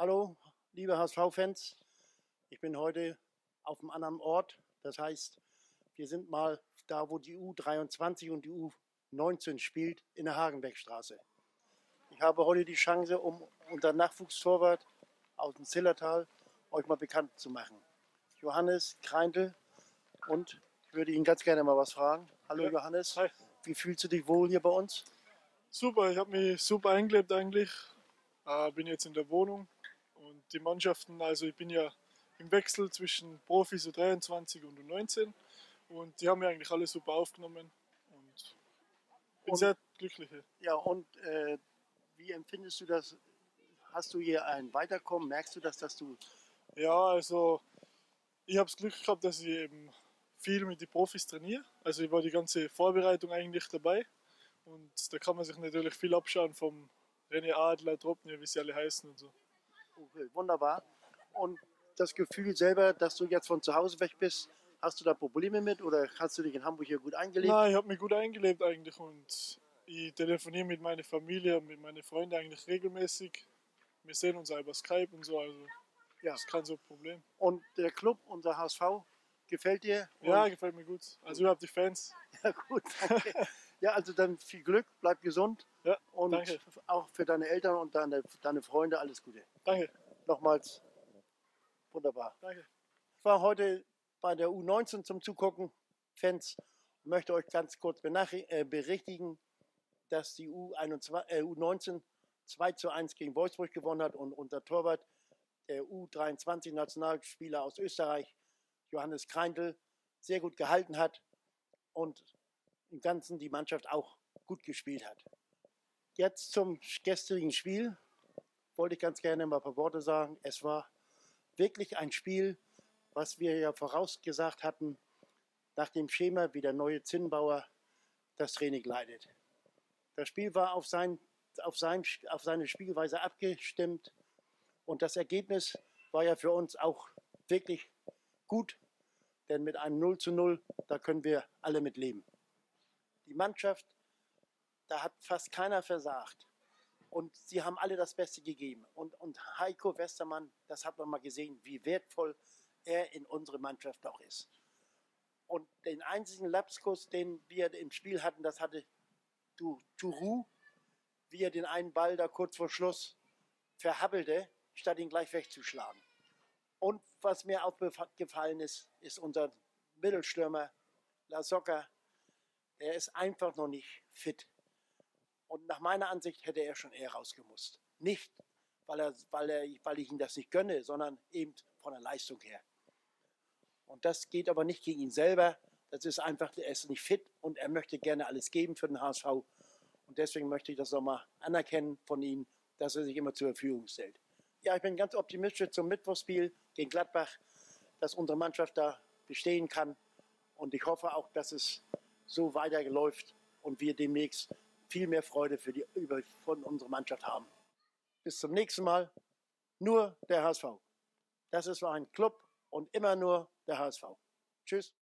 Hallo, liebe HSV-Fans. Ich bin heute auf einem anderen Ort. Das heißt, wir sind mal da, wo die U23 und die U19 spielt, in der Hagenbeckstraße. Ich habe heute die Chance, um unseren Nachwuchstorwart aus dem Zillertal euch mal bekannt zu machen. Johannes Kreindl, und ich würde ihn ganz gerne mal was fragen. Hallo Ja. Johannes, Hi. wie fühlst du dich wohl hier bei uns? Super, ich habe mich super eingelebt eigentlich. Bin jetzt in der Wohnung und die Mannschaften, also ich bin ja im Wechsel zwischen Profis U23 und U19 und die haben mir eigentlich alle super aufgenommen und bin Und, sehr glücklich hier. ja, und wie empfindest du das? Hast du hier ein Weiterkommen? Merkst du das, dass du... Ja, also ich habe das Glück gehabt, dass ich eben viel mit den Profis trainiere. Also ich war die ganze Vorbereitung eigentlich dabei und da kann man sich natürlich viel abschauen vom René Adler, Dropny, wie sie alle heißen und so. Okay, wunderbar. Und das Gefühl selber, dass du jetzt von zu Hause weg bist, hast du da Probleme mit oder hast du dich in Hamburg hier gut eingelebt? Nein, ich habe mich gut eingelebt eigentlich und ich telefoniere mit meiner Familie und mit meinen Freunden eigentlich regelmäßig. Wir sehen uns auch über Skype und so, also Ja. das ist kein so Problem. Und der Club, unser HSV, gefällt dir? Ja, gefällt mir gut. Also überhaupt die Fans. Ja, gut, danke. Ja, also dann viel Glück, bleib gesund Ja, und danke. auch für deine Eltern und deine Freunde alles Gute. Danke. Nochmals wunderbar. Danke. Ich war heute bei der U19 zum Zugucken, Fans, und möchte euch ganz kurz berichtigen, dass die U19 2:1 gegen Wolfsburg gewonnen hat und unser Torwart, der U23-Nationalspieler aus Österreich, Johannes Kreindl, sehr gut gehalten hat und im Ganzen die Mannschaft auch gut gespielt hat. Jetzt zum gestrigen Spiel wollte ich ganz gerne mal ein paar Worte sagen. Es war wirklich ein Spiel, was wir ja vorausgesagt hatten, nach dem Schema, wie der neue Zinnbauer das Training leitet. Das Spiel war auf seine Spielweise abgestimmt und das Ergebnis war ja für uns auch wirklich gut, denn mit einem 0:0, da können wir alle mit leben. Die Mannschaft, da hat fast keiner versagt und sie haben alle das Beste gegeben. Und Heiko Westermann, das hat man mal gesehen, wie wertvoll er in unsere Mannschaft auch ist. Und den einzigen Lapskus, den wir im Spiel hatten, das hatte Tourou, wie er den einen Ball da kurz vor Schluss verhabbelte, statt ihn gleich wegzuschlagen. Und was mir auch gefallen ist, ist unser Mittelstürmer La Soca. Der ist einfach noch nicht fit. Und nach meiner Ansicht hätte er schon eher rausgemusst. Nicht, weil ich ihm das nicht gönne, sondern eben von der Leistung her. Und das geht aber nicht gegen ihn selber. Das ist einfach, er ist nicht fit und er möchte gerne alles geben für den HSV. Und deswegen möchte ich das nochmal anerkennen von ihm, dass er sich immer zur Verfügung stellt. Ja, ich bin ganz optimistisch zum Mittwochsspiel gegen Gladbach, dass unsere Mannschaft da bestehen kann. Und ich hoffe auch, dass es so weiterläuft und wir demnächst viel mehr Freude von unserer Mannschaft haben. Bis zum nächsten Mal. Nur der HSV. Das ist ein Club und immer nur der HSV. Tschüss.